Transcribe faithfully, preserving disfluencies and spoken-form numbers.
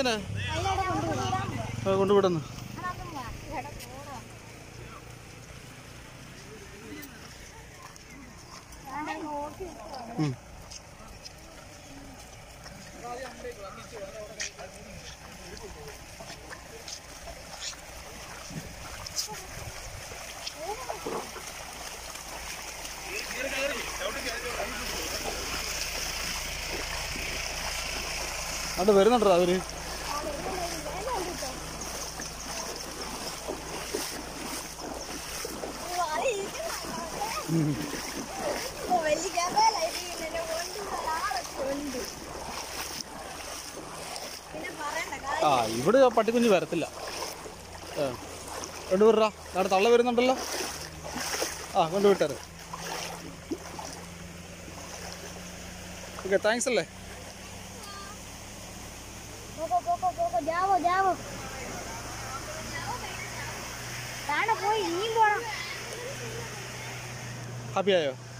എന്തിനാ കൊണ്ടുവിടുന്നു? അവിടെ വരുന്നുണ്ടോ അവര്? ആ ഇവിടെ പട്ടിക്കുഞ്ഞ് വരത്തില്ല. കൊണ്ടുവിടാ, അവിടെ തള്ള വരുന്നുണ്ടല്ലോ. ആ കൊണ്ടുവിട്ടാറ്. ഓക്കെ, താങ്ക്സ് അല്ലേ. ഹാപ്പിയായോ?